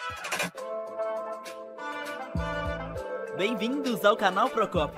Bem-vindos ao canal Procopio.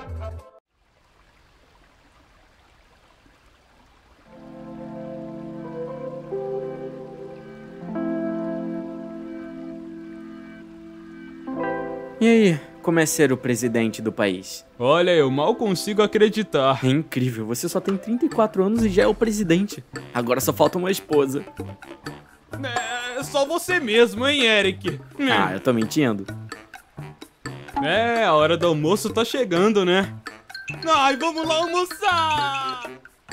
E aí, como é ser o presidente do país? Olha, eu mal consigo acreditar. É incrível, você só tem 34 anos e já é o presidente. Agora só falta uma esposa. É só você mesmo, hein, Eric? Ah, eu tô mentindo? É, a hora do almoço tá chegando, né? Ai, vamos lá almoçar!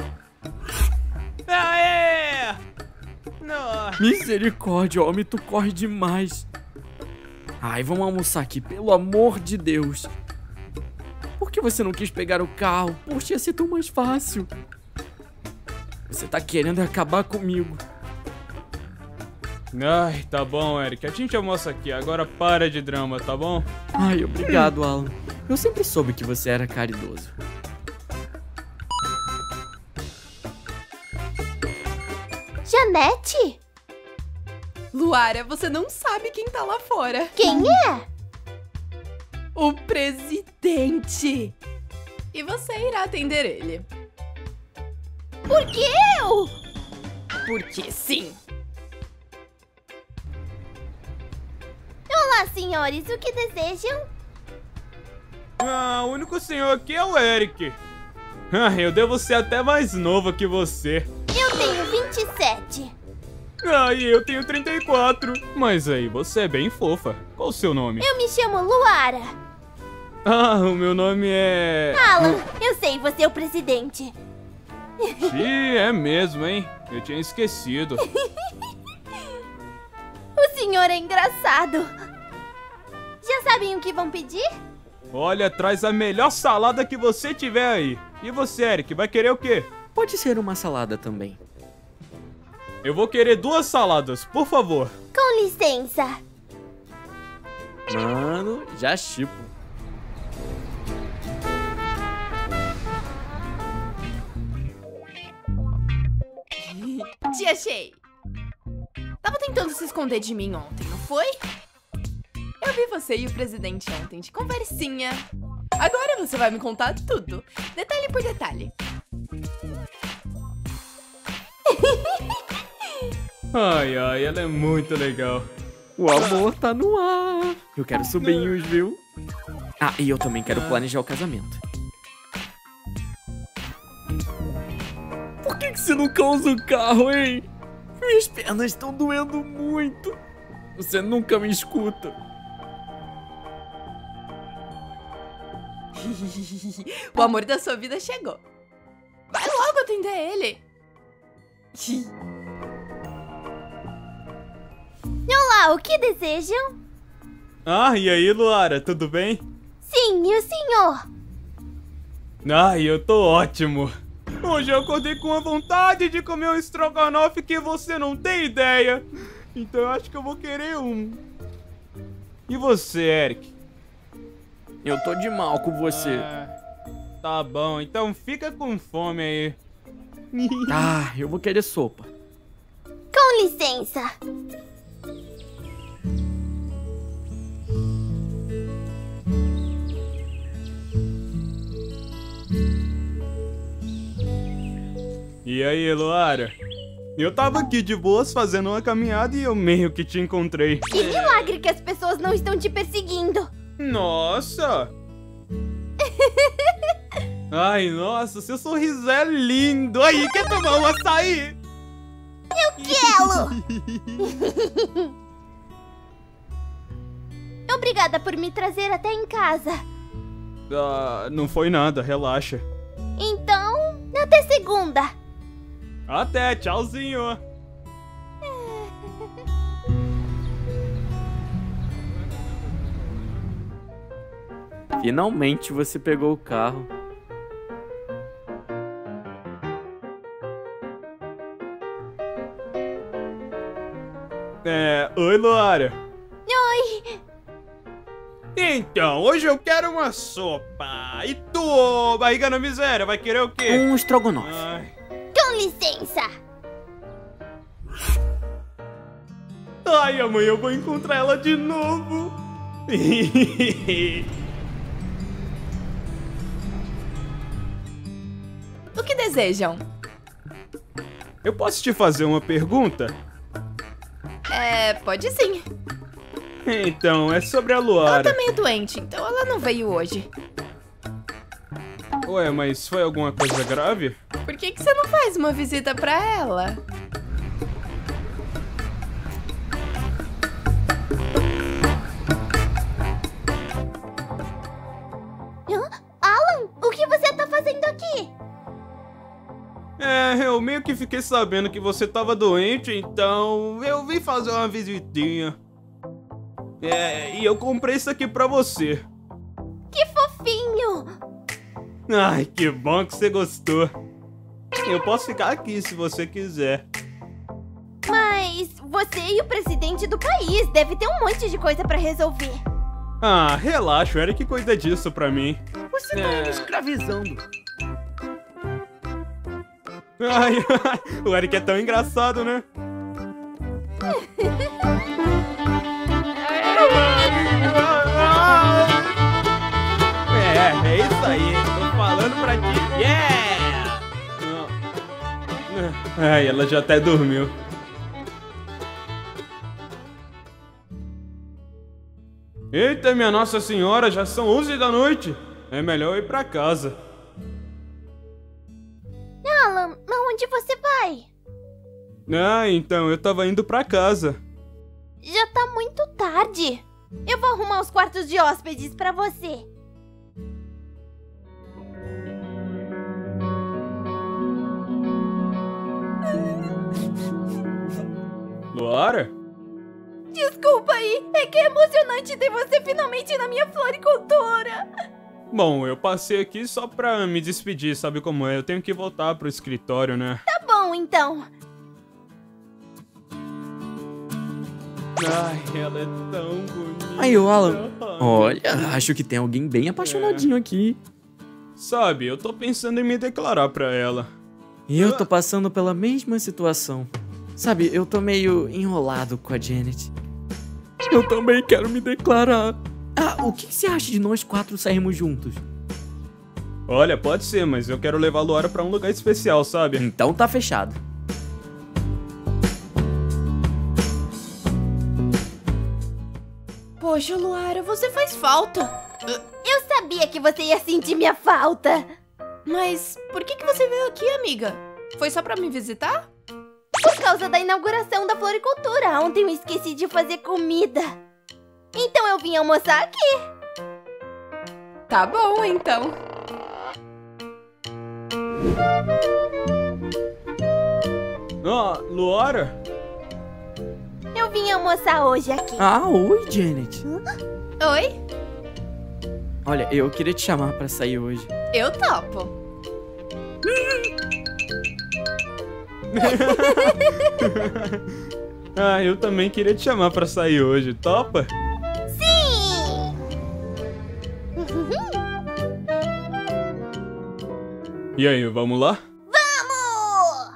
Aê! Não. Misericórdia, homem, tu corre demais. Ai, vamos almoçar aqui, pelo amor de Deus. Por que você não quis pegar o carro? Poxa, ia ser tão mais fácil. Você tá querendo acabar comigo. Ai, tá bom, Eric. A gente almoça aqui. Agora para de drama, tá bom? Ai, obrigado, Alan. Eu sempre soube que você era caridoso. Janete? Luara, você não sabe quem tá lá fora. Quem é? O presidente. E você irá atender ele. Por que eu? Porque sim. Olá, senhores. O que desejam? Ah, o único senhor aqui é o Eric. Ah, eu devo ser até mais novo que você. Eu tenho 27. Ah, e eu tenho 34. Mas aí, você é bem fofa. Qual o seu nome? Eu me chamo Luara. Ah, o meu nome é... Alan, eu sei, você é o presidente. Ih, é mesmo, hein? Eu tinha esquecido. O senhor é engraçado. Já sabem o que vão pedir? Olha, traz a melhor salada que você tiver aí. E você, Eric, vai querer o quê? Pode ser uma salada também. Eu vou querer 2 saladas, por favor. Com licença. Mano, já chipo. Te achei. Tava tentando se esconder de mim ontem, não foi? Eu vi você e o presidente ontem de conversinha. Agora você vai me contar tudo, detalhe por detalhe. Ai, ai, ela é muito legal. O amor tá no ar. Eu quero sobrinhos, viu? Ah, e eu também quero planejar o casamento. Por que você nunca usa o carro, hein? Minhas pernas estão doendo muito. Você nunca me escuta. O amor da sua vida chegou. Vai logo atender ele. Olá, o que desejam? Ah, e aí, Luara, tudo bem? Sim, e o senhor? Ai, eu tô ótimo. Hoje eu acordei com a vontade de comer um estrogonofe que você não tem ideia. Então eu acho que eu vou querer um. E você, Eric? Eu tô de mal com você. Tá bom, então fica com fome aí. Ah, eu vou querer sopa. Com licença. E aí, Luara? Eu tava aqui de boas fazendo uma caminhada e eu meio que te encontrei. Que milagre que as pessoas não estão te perseguindo. Nossa! Ai, nossa, seu sorriso é lindo! Aí, quer tomar um açaí? Quero! Obrigada por me trazer até em casa. Ah, não foi nada, relaxa. Então, até segunda. Até, tchauzinho! Finalmente você pegou o carro. Oi, Luara. Oi. Então, hoje eu quero uma sopa. E tu, barriga na miséria, vai querer o quê? Um estrogonofe. Ai. Com licença. Ai, amanhã eu vou encontrar ela de novo. O que desejam? Eu posso te fazer uma pergunta? Pode sim. Então, é sobre a Ela Luara. tá meio doente, então ela não veio hoje. Ué, mas foi alguma coisa grave? Por que você não faz uma visita pra ela? Alan, o que você tá fazendo aqui? Eu meio que fiquei sabendo que você tava doente, então eu vim fazer uma visitinha. E eu comprei isso aqui pra você. Que fofinho! Ai, que bom que você gostou. Eu posso ficar aqui se você quiser. Mas você e o presidente do país deve ter um monte de coisa pra resolver. Ah, relaxa, o Eric cuida disso pra mim. Você tá me escravizando. Ai, o Eric é tão engraçado, né? É isso aí, tô falando pra ti. Yeah! Ai, ela já até dormiu. Eita, minha Nossa Senhora, já são 11 da noite. É melhor eu ir pra casa. Alan, aonde você vai? Ah, então, eu tava indo pra casa. Já tá muito tarde. Eu vou arrumar os quartos de hóspedes pra você. Luara? Desculpa aí, é que é emocionante ter você finalmente na minha floricultura. Bom, eu passei aqui só pra me despedir, sabe como é? Eu tenho que voltar pro escritório, né? Tá bom, então. Ai, ela é tão bonita. Aí, ô Alan. Olha, acho que tem alguém bem apaixonadinho aqui. Sabe, eu tô pensando em me declarar pra ela. E eu tô passando pela mesma situação. Sabe, eu tô meio enrolado com a Janet. Eu também quero me declarar. Ah, o que você acha de nós 4 sairmos juntos? Olha, pode ser, mas eu quero levar a Luara pra um lugar especial, sabe? Então tá fechado. Poxa, Luara, você faz falta. Eu sabia que você ia sentir minha falta. Mas por que você veio aqui, amiga? Foi só pra me visitar? Por causa da inauguração da floricultura. Ontem eu esqueci de fazer comida. Então eu vim almoçar aqui. Tá bom, então. Ah, Luara? Eu vim almoçar hoje aqui. Ah, oi, Janet. Oi? Olha, eu queria te chamar pra sair hoje. Eu topo. Ah, eu também queria te chamar pra sair hoje, topa? Sim! E aí, vamos lá? Vamos!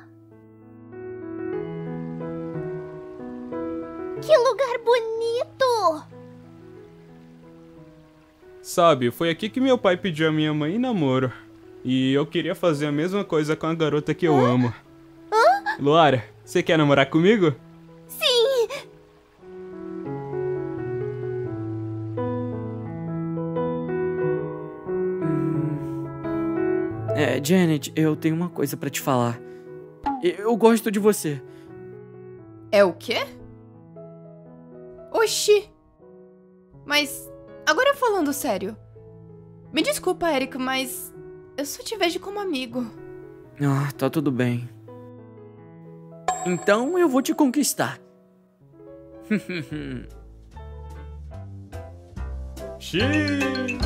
Que lugar bonito! Sabe, foi aqui que meu pai pediu a minha mãe em namoro. E eu queria fazer a mesma coisa com a garota que eu amo. Luara, você quer namorar comigo? Sim! Janet, eu tenho uma coisa pra te falar. Eu gosto de você. É o quê? Oxi. Mas, agora falando sério. Me desculpa, Eric, mas eu só te vejo como amigo. Ah, tá tudo bem. Então eu vou te conquistar. Xiii.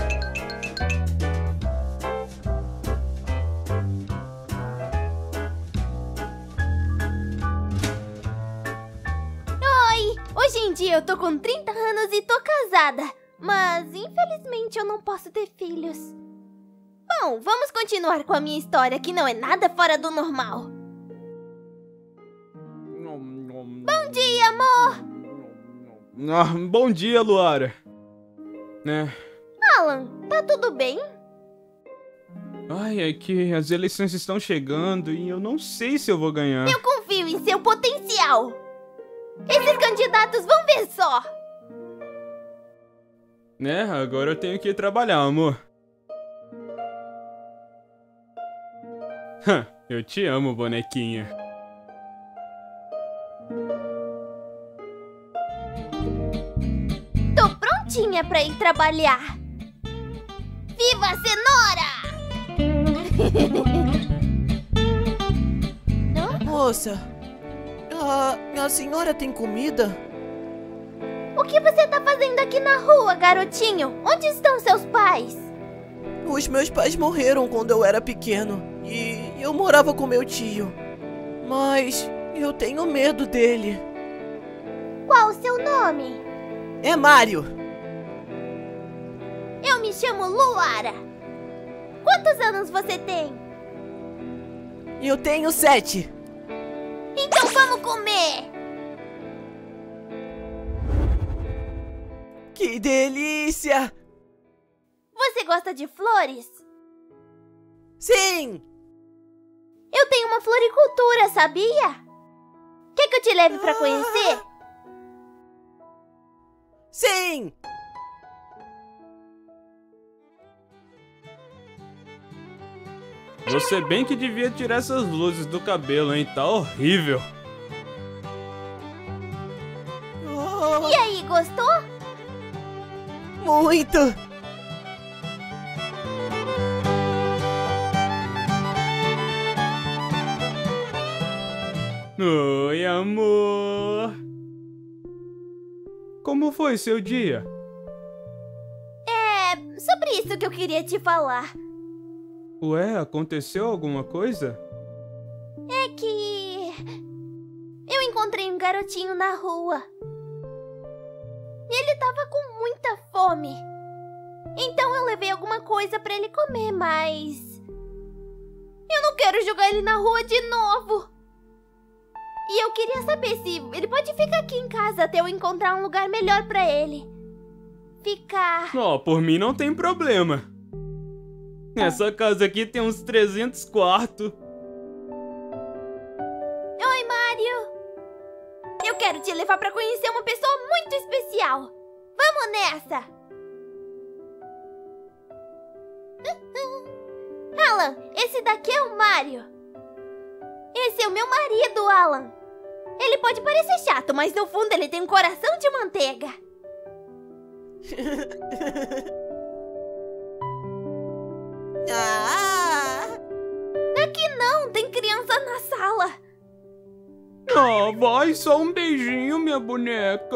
Oi! Hoje em dia eu tô com 30 anos e tô casada. Mas, infelizmente, eu não posso ter filhos. Bom, vamos continuar com a minha história, que não é nada fora do normal. Bom dia, amor! Bom dia, Luara. Alan, tá tudo bem? Ai, é que as eleições estão chegando e eu não sei se eu vou ganhar. Eu confio em seu potencial. Esses candidatos vão ver só. Agora eu tenho que ir trabalhar, amor. Eu te amo, bonequinha. Tô prontinha pra ir trabalhar. Viva a cenoura! Moça, a senhora tem comida? O que você tá fazendo aqui na rua, garotinho? Onde estão seus pais? Os meus pais morreram quando eu era pequeno e eu morava com meu tio. Mas eu tenho medo dele. Qual o seu nome? É Mário. Eu me chamo Luara. Quantos anos você tem? Eu tenho 7. Então vamos comer! Que delícia! Você gosta de flores? Sim! Eu tenho uma floricultura, sabia? Quer que eu te leve pra conhecer? Sim! Você bem que devia tirar essas luzes do cabelo, hein? Tá horrível. Oh, E aí, gostou? muito! Oi, amor. Como foi seu dia? É sobre isso que eu queria te falar. Ué, aconteceu alguma coisa? É que... eu encontrei um garotinho na rua. E ele tava com muita fome. Então eu levei alguma coisa pra ele comer, mas... eu não quero jogar ele na rua de novo. E eu queria saber se ele pode ficar aqui em casa até eu encontrar um lugar melhor pra ele. Ficar... Por mim não tem problema. Essa casa aqui tem uns 300 quartos. Oi, Mário. Eu quero te levar pra conhecer uma pessoa muito especial. Vamos nessa. Alan, esse daqui é o Mário. Esse é o meu marido, Alan. Ele pode parecer chato, mas no fundo ele tem um coração de manteiga. Aqui não, tem criança na sala. Vai, só um beijinho, minha boneca.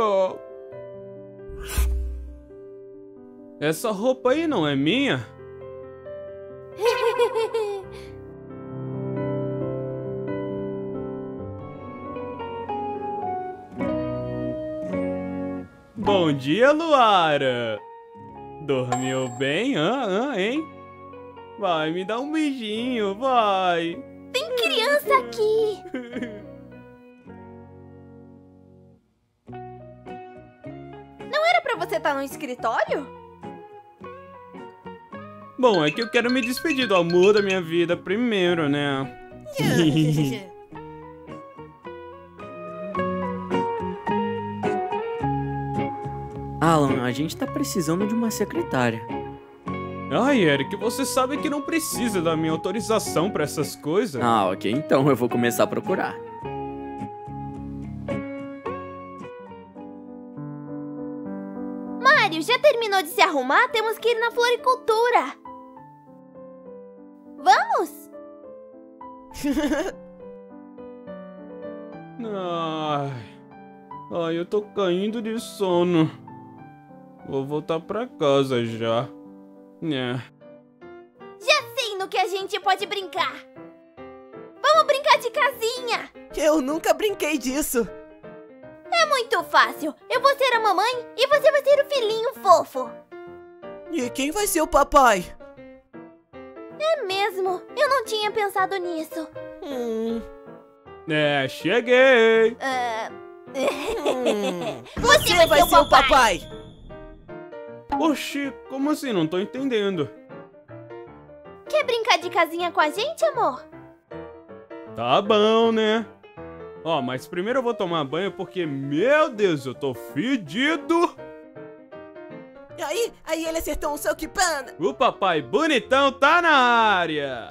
Essa roupa aí não é minha? Bom dia, Luara. Dormiu bem, hein? Vai, me dá um beijinho, vai. Tem criança aqui. Não era pra você estar no escritório? Bom, é que eu quero me despedir do amor da minha vida primeiro, né? Alan, a gente tá precisando de uma secretária. Ai, Eric, você sabe que não precisa da minha autorização pra essas coisas. Ok, então eu vou começar a procurar. Mário, já terminou de se arrumar? Temos que ir na floricultura. Vamos? Ai, eu tô caindo de sono. Vou voltar pra casa já. Já sei no que a gente pode brincar. Vamos brincar de casinha. Eu nunca brinquei disso. É muito fácil. Eu vou ser a mamãe e você vai ser o filhinho fofo. E quem vai ser o papai? É mesmo. Eu não tinha pensado nisso. Cheguei. Você vai ser o papai! Oxi, como assim? Não tô entendendo. Quer brincar de casinha com a gente, amor? Tá bom, né? Ó, mas primeiro eu vou tomar banho porque, meu Deus, eu tô fedido. E aí ele acertou um soco pana. O papai bonitão tá na área.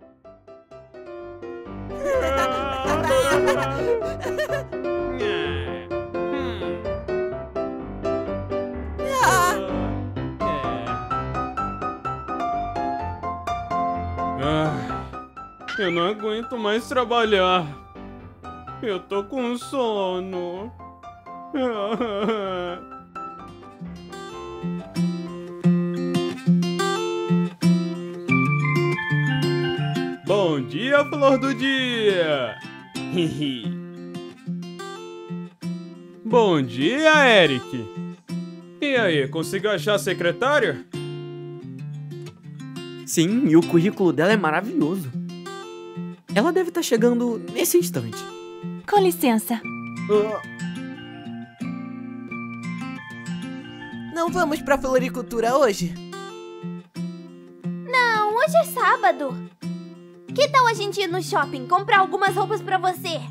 Eu não aguento mais trabalhar. Eu tô com sono. Bom dia, flor do dia! Bom dia, Eric! E aí, conseguiu achar a secretária? Sim, e o currículo dela é maravilhoso. Ela deve estar chegando nesse instante. Com licença. Não vamos pra floricultura hoje? Não, hoje é sábado. Que tal a gente ir no shopping comprar algumas roupas pra você?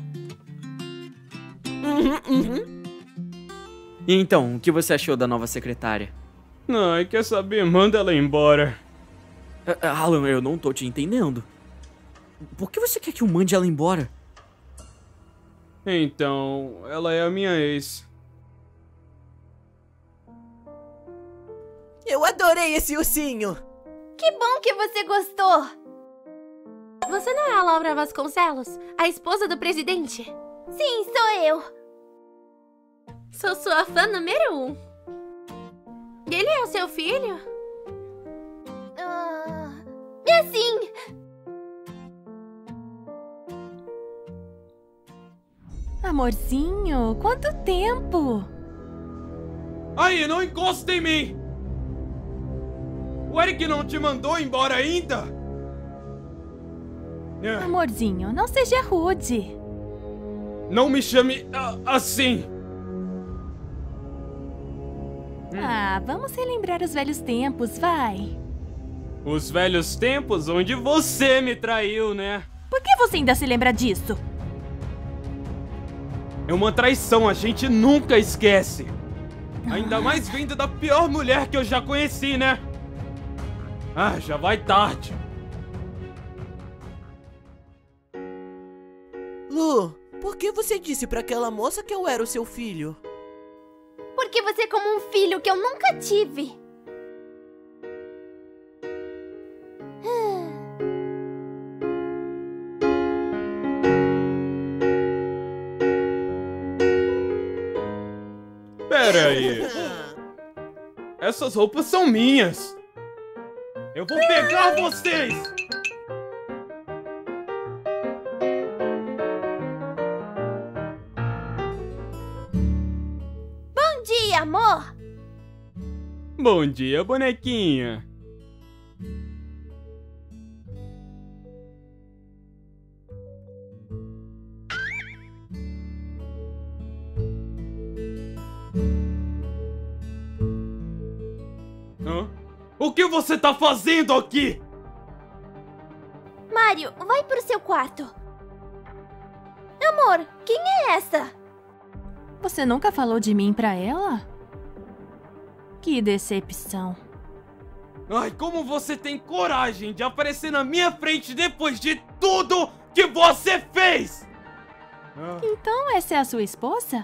E então, o que você achou da nova secretária? Ai, quer saber? Manda ela embora. Alan, eu não tô te entendendo. Por que você quer que eu mande ela embora? Então, ela é a minha ex. Eu adorei esse ursinho. Que bom que você gostou. Você não é a Laura Vasconcelos, a esposa do presidente? Sim, sou eu. Sou sua fã número 1. Ele é o seu filho? É sim. Amorzinho, quanto tempo? Aí, não encosta em mim! O Eric não te mandou embora ainda? Amorzinho, não seja rude. Não me chame assim! Vamos relembrar os velhos tempos, vai. Os velhos tempos onde você me traiu, né? Por que você ainda se lembra disso? É uma traição, a gente nunca esquece. Ainda mais vindo da pior mulher que eu já conheci, né? Já vai tarde. Lu, por que você disse pra aquela moça que eu era o seu filho? Porque você é como um filho que eu nunca tive. Pera aí. Essas roupas são minhas. Eu vou pegar vocês. Bom dia, amor. Bom dia, bonequinha. O que você tá fazendo aqui? Mário, vai pro seu quarto. Amor, quem é essa? Você nunca falou de mim pra ela? Que decepção. Ai, como você tem coragem de aparecer na minha frente depois de tudo que você fez? Então essa é a sua esposa?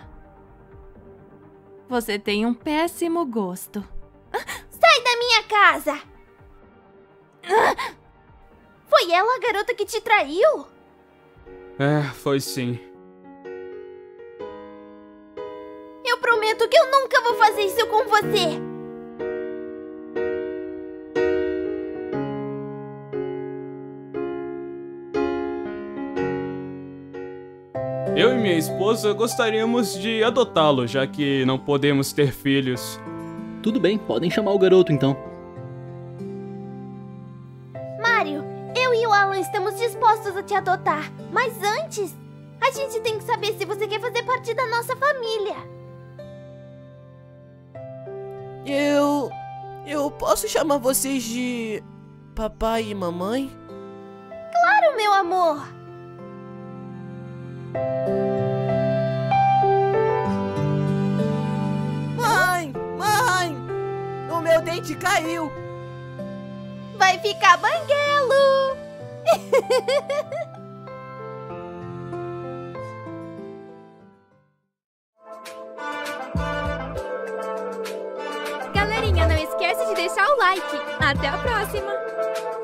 Você tem um péssimo gosto. Sai da minha casa! Foi ela a garota que te traiu? Foi sim. Eu prometo que eu nunca vou fazer isso com você! Eu e minha esposa gostaríamos de adotá-lo, já que não podemos ter filhos. Tudo bem, podem chamar o garoto então. Mário, eu e o Alan estamos dispostos a te adotar. Mas antes, A gente tem que saber se você quer fazer parte da nossa família. Eu posso chamar vocês de papai e mamãe? Claro, meu amor. Mãe! O meu dente caiu! Vai ficar banguelo. Galerinha, não esquece de deixar o like. Até a próxima!